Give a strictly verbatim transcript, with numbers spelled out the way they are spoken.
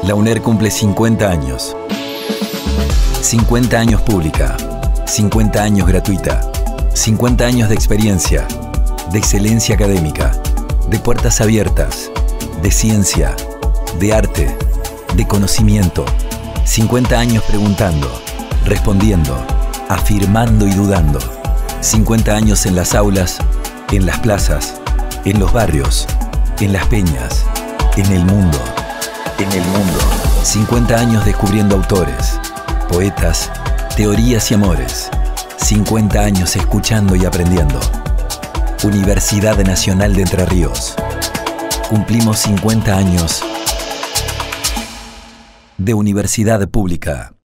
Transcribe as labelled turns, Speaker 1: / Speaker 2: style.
Speaker 1: La UNER cumple cincuenta años. cincuenta años pública, cincuenta años gratuita, cincuenta años de experiencia, de excelencia académica, de puertas abiertas, de ciencia, de arte, de conocimiento. cincuenta años preguntando, respondiendo, afirmando y dudando. cincuenta años en las aulas, en las plazas, en los barrios, en las peñas, en el mundo, en el mundo. cincuenta años descubriendo autores, poetas, teorías y amores. cincuenta años escuchando y aprendiendo. Universidad Nacional de Entre Ríos. Cumplimos cincuenta años de universidad pública.